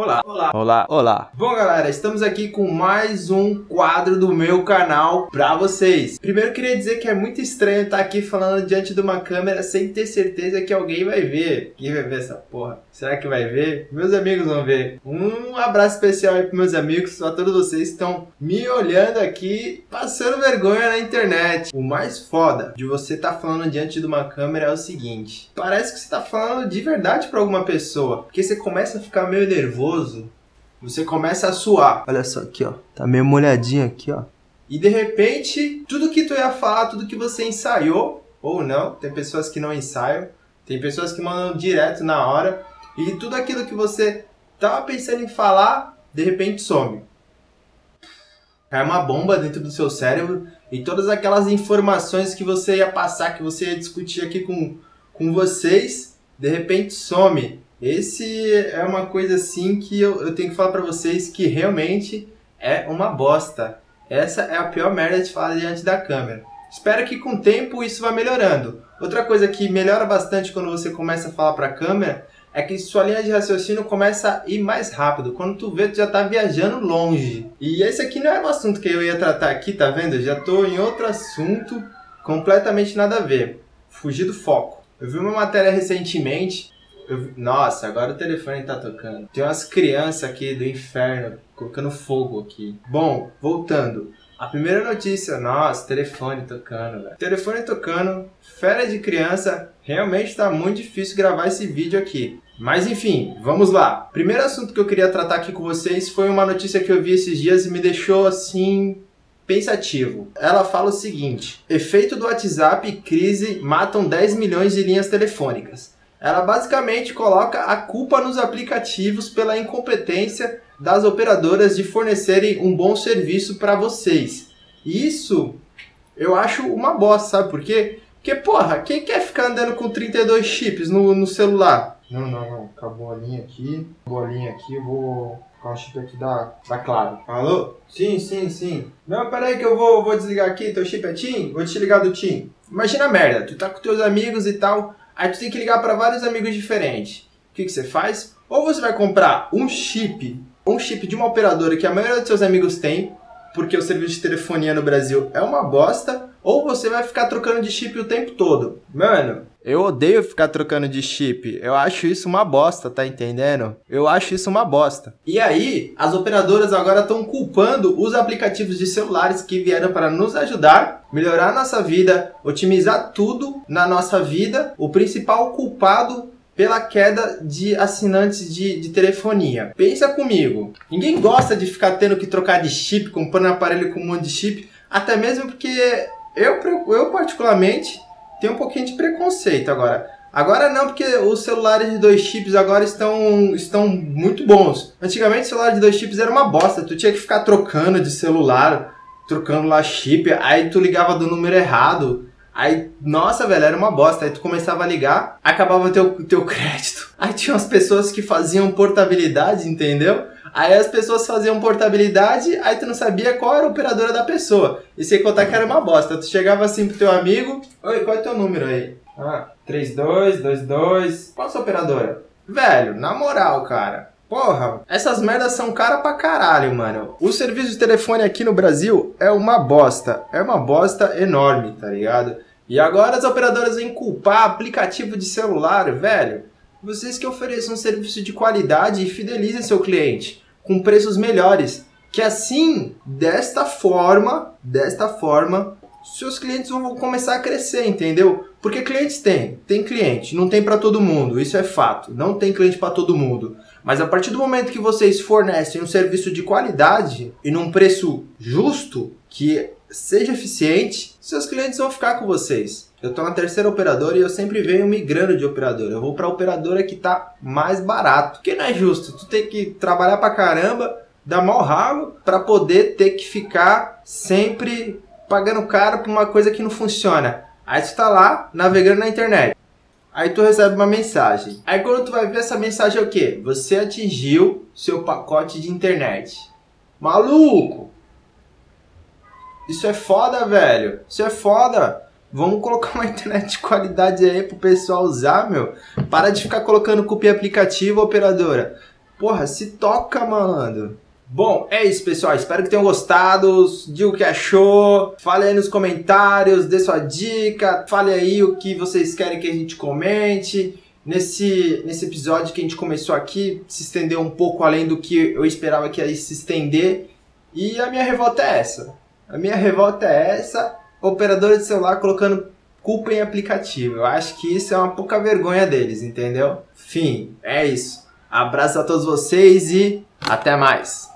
Olá, olá, Olá, olá. Bom, galera, estamos aqui com mais um quadro do meu canal pra vocês. Primeiro eu queria dizer que é muito estranho estar aqui falando diante de uma câmera sem ter certeza que alguém vai ver. Quem vai ver essa porra? Será que vai ver? Meus amigos vão ver. Um abraço especial aí pros meus amigos, a todos vocês que estão me olhando aqui, passando vergonha na internet. O mais foda de você estar falando diante de uma câmera é o seguinte: parece que você tá falando de verdade pra alguma pessoa, porque você começa a ficar meio nervoso. Você começa a suar. Olha só aqui, ó. Tá meio molhadinho aqui, ó. E de repente, tudo que tu ia falar, tudo que você ensaiou, ou não, tem pessoas que não ensaiam, tem pessoas que mandam direto na hora, e tudo aquilo que você tava pensando em falar, de repente some. Cai uma bomba dentro do seu cérebro, e todas aquelas informações que você ia passar, que você ia discutir aqui com vocês, de repente some. Esse é uma coisa assim que eu tenho que falar pra vocês que realmente é uma bosta. Essa é a pior merda de falar diante da câmera. Espero que com o tempo isso vá melhorando. Outra coisa que melhora bastante quando você começa a falar pra câmera é que sua linha de raciocínio começa a ir mais rápido. Quando tu vê, tu já tá viajando longe. E esse aqui não era o assunto que eu ia tratar aqui, tá vendo? Eu já tô em outro assunto completamente nada a ver. Fugir do foco. Eu vi uma matéria recentemente. Nossa, agora o telefone tá tocando. Tem umas crianças aqui do inferno colocando fogo aqui. Bom, voltando. A primeira notícia, nossa, telefone tocando, velho. Telefone tocando, férias de criança. Realmente tá muito difícil gravar esse vídeo aqui. Mas enfim, vamos lá. Primeiro assunto que eu queria tratar aqui com vocês foi uma notícia que eu vi esses dias e me deixou assim pensativo. Ela fala o seguinte: efeito do WhatsApp e crise matam 10 milhões de linhas telefônicas. Ela basicamente coloca a culpa nos aplicativos pela incompetência das operadoras de fornecerem um bom serviço para vocês. Isso eu acho uma bosta, sabe por quê? Porque, porra, quem quer ficar andando com 32 chips no celular? Não, acabou a linha aqui, eu vou colocar o chip aqui da Claro. Alô? Sim. Não, peraí que eu vou desligar aqui, teu chip é TIM? Vou te ligar do TIM. Imagina a merda, tu tá com teus amigos e tal. Aí tu tem que ligar para vários amigos diferentes. O que você faz? Ou você vai comprar um chip de uma operadora que a maioria dos seus amigos tem, porque o serviço de telefonia no Brasil é uma bosta, ou você vai ficar trocando de chip o tempo todo. Mano, eu odeio ficar trocando de chip. Eu acho isso uma bosta, tá entendendo? Eu acho isso uma bosta. E aí, as operadoras agora estão culpando os aplicativos de celulares que vieram para nos ajudar, melhorar a nossa vida, otimizar tudo na nossa vida. O principal culpado pela queda de assinantes de telefonia. Pensa comigo. Ninguém gosta de ficar tendo que trocar de chip, comprando aparelho com um monte de chip, até mesmo porque eu particularmente tenho um pouquinho de preconceito agora. Agora não, porque os celulares de 2 chips agora estão muito bons. Antigamente o celular de 2 chips era uma bosta. Tu tinha que ficar trocando de celular, trocando lá chip, aí tu ligava do número errado. Aí, nossa, velho, era uma bosta. Aí tu começava a ligar, acabava teu crédito. Aí tinha umas pessoas que faziam portabilidade, entendeu? Aí as pessoas faziam portabilidade, aí tu não sabia qual era a operadora da pessoa. E sem contar que era uma bosta. Tu chegava assim pro teu amigo: oi, qual é o teu número aí? 3222. Qual a sua operadora? Velho, na moral, cara. Porra, essas merdas são caras pra caralho, mano. O serviço de telefone aqui no Brasil é uma bosta. É uma bosta enorme, tá ligado? E agora as operadoras vêm culpar aplicativo de celular, velho. Vocês que ofereçam um serviço de qualidade e fidelizem seu cliente com preços melhores. Que assim, desta forma, seus clientes vão começar a crescer, entendeu? Porque clientes tem cliente, não tem pra todo mundo, isso é fato. Não tem cliente pra todo mundo. Mas a partir do momento que vocês fornecem um serviço de qualidade e num preço justo, que seja eficiente, seus clientes vão ficar com vocês. Eu tô na terceira operadora e eu sempre venho migrando de operadora. Eu vou pra operadora que tá mais barato. Porque não é justo, tu tem que trabalhar pra caramba, dar mau ralo, pra poder ter que ficar sempre pagando caro por uma coisa que não funciona. Aí tu tá lá, navegando na internet. Aí tu recebe uma mensagem. Aí quando tu vai ver essa mensagem é o quê? Você atingiu seu pacote de internet. Maluco! Isso é foda, velho. Isso é foda. Vamos colocar uma internet de qualidade aí pro pessoal usar, meu. Para de ficar colocando cupim aplicativo, operadora. Porra, se toca, malandro. Bom, é isso, pessoal. Espero que tenham gostado. Diga o que achou. Fale aí nos comentários, dê sua dica. Fale aí o que vocês querem que a gente comente. Nesse episódio que a gente começou aqui, se estendeu um pouco além do que eu esperava que ia se estender. E a minha revolta é essa. Operadora de celular colocando culpa em aplicativo. Eu acho que isso é uma pouca vergonha deles, entendeu? Enfim, é isso. Abraço a todos vocês e até mais.